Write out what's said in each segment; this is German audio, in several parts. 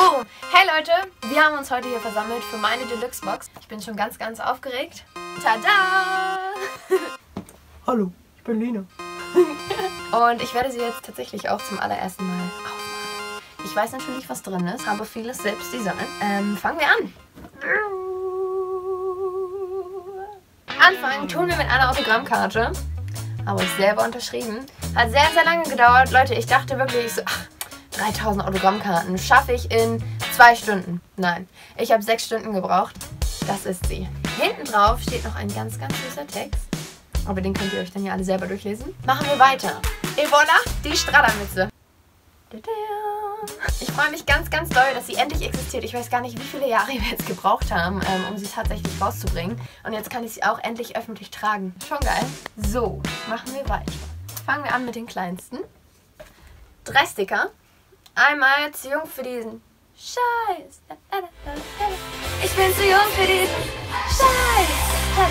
Boom! Hey Leute, wir haben uns heute hier versammelt für meine Deluxe Box. Ich bin schon ganz aufgeregt. Tada! Hallo, ich bin Lina. Und ich werde sie jetzt tatsächlich auch zum allerersten Mal aufmachen. Ich weiß natürlich, was drin ist, habe vieles selbst designt. Fangen wir an. Anfangen tun wir mit einer Autogrammkarte. Habe ich selber unterschrieben. Hat sehr lange gedauert. Leute, ich dachte wirklich so, 3000 Autogrammkarten schaffe ich in 2 Stunden. Nein, ich habe 6 Stunden gebraucht. Das ist sie. Hinten drauf steht noch ein ganz süßer Text. Aber den könnt ihr euch dann ja alle selber durchlesen. Machen wir weiter. Et voilà, die Strahlermütze. Ich freue mich ganz doll, dass sie endlich existiert. Ich weiß gar nicht, wie viele Jahre wir jetzt gebraucht haben, um sie tatsächlich rauszubringen. Und jetzt kann ich sie auch endlich öffentlich tragen. Schon geil. So, machen wir weiter. Fangen wir an mit den kleinsten. 3 Sticker. Einmal zu jung für diesen Scheiß. Ich bin zu jung für diesen Scheiß.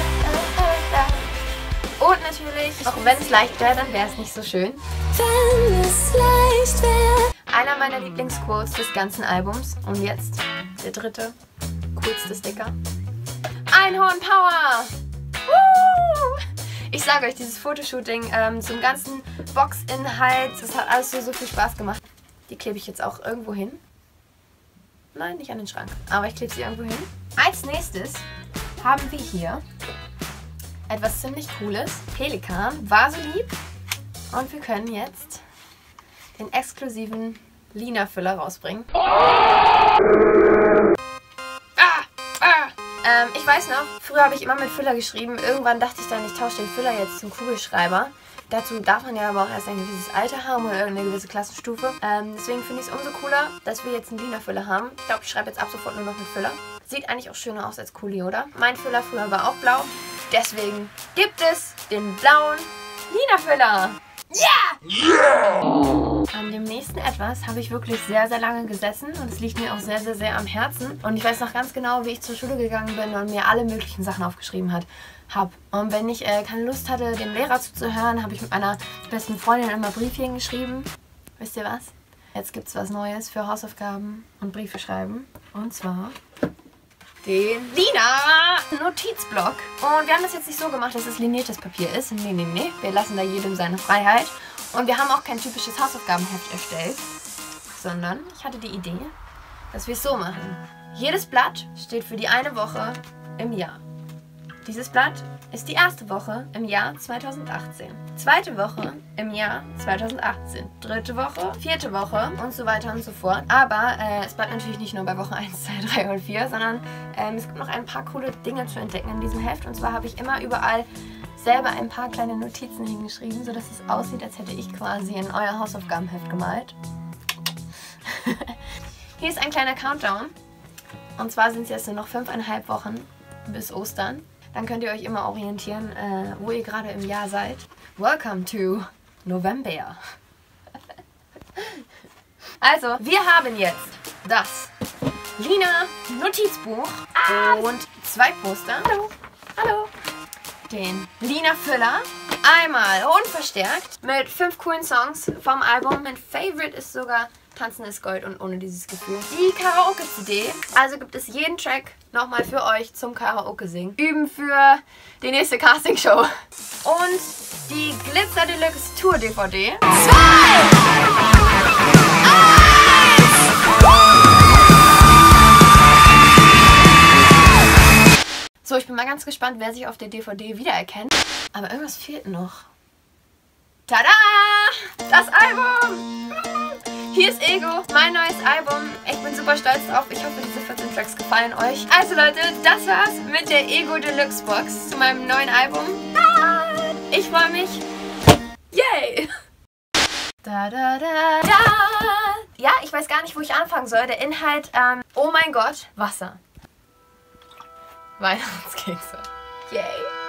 Und natürlich, auch wenn es leicht wäre, dann wäre es nicht so schön. Wenn es leicht wäre. Einer meiner Lieblingsquotes des ganzen Albums. Und jetzt der dritte, coolste Sticker. Einhorn Power! Woo! Ich sage euch, dieses Fotoshooting zum ganzen Boxinhalt, das hat alles so viel Spaß gemacht. Die klebe ich jetzt auch irgendwo hin. Nein, nicht an den Schrank, aber ich klebe sie irgendwo hin. Als nächstes haben wir hier etwas ziemlich Cooles. Pelikan war so lieb. Und wir können jetzt den exklusiven Lina-Füller rausbringen. Ich weiß noch, früher habe ich immer mit Füller geschrieben. Irgendwann dachte ich dann, ich tausche den Füller jetzt zum Kugelschreiber. Dazu darf man ja aber auch erst ein gewisses Alter haben oder irgendeine gewisse Klassenstufe. Deswegen finde ich es umso cooler, dass wir jetzt einen Lina-Füller haben. Ich glaube, ich schreibe jetzt ab sofort nur noch mit Füller. Sieht eigentlich auch schöner aus als Kuli, oder? Mein Füller früher war auch blau. Deswegen gibt es den blauen Lina-Füller. Yeah! An dem nächsten etwas habe ich wirklich sehr lange gesessen und es liegt mir auch sehr am Herzen. Und ich weiß noch ganz genau, wie ich zur Schule gegangen bin und mir alle möglichen Sachen aufgeschrieben habe. Und wenn ich keine Lust hatte, dem Lehrer zuzuhören, habe ich mit meiner besten Freundin immer Briefchen geschrieben. Wisst ihr was? Jetzt gibt es was Neues für Hausaufgaben und Briefe schreiben. Und zwar den Lina-Notizblock. Und wir haben das jetzt nicht so gemacht, dass es liniertes Papier ist. Nee. Wir lassen da jedem seine Freiheit. Und wir haben auch kein typisches Hausaufgabenheft erstellt, sondern ich hatte die Idee, dass wir es so machen. Jedes Blatt steht für die eine Woche im Jahr. Dieses Blatt ist die erste Woche im Jahr 2018. Zweite Woche im Jahr 2018. Dritte Woche, vierte Woche und so weiter und so fort. Aber es bleibt natürlich nicht nur bei Woche 1, 2, 3 und 4, sondern es gibt noch ein paar coole Dinge zu entdecken in diesem Heft. Und zwar habe ich immer überall selber ein paar kleine Notizen hingeschrieben, sodass es aussieht, als hätte ich quasi in euer Hausaufgabenheft gemalt. Hier ist ein kleiner Countdown. Und zwar sind es jetzt nur noch 5,5 Wochen bis Ostern. Dann könnt ihr euch immer orientieren, wo ihr gerade im Jahr seid. Welcome to November. Also, wir haben jetzt das Lina-Notizbuch und 2 Poster. Hallo. Den Lina-Füller. Einmal unverstärkt mit 5 coolen Songs vom Album. Mein Favorite ist sogar Tanzen ist Gold und ohne dieses Gefühl. Die Karaoke-CD. Also gibt es jeden Track nochmal für euch zum Karaoke-Singen. Üben für die nächste Castingshow. Und die Glitzer Deluxe Tour DVD. 2! 1! So, ich bin mal ganz gespannt, wer sich auf der DVD wiedererkennt. Aber irgendwas fehlt noch. Tada! Das Album! Hier ist Ego, mein neues Album. Ich bin super stolz drauf. Ich hoffe, diese 14 Tracks gefallen euch. Also Leute, das war's mit der Ego Deluxe Box zu meinem neuen Album. Ich freue mich. Yay! Ja, ich weiß gar nicht, wo ich anfangen soll. Der Inhalt, oh mein Gott, Wasser. Weihnachtskekse. Yay!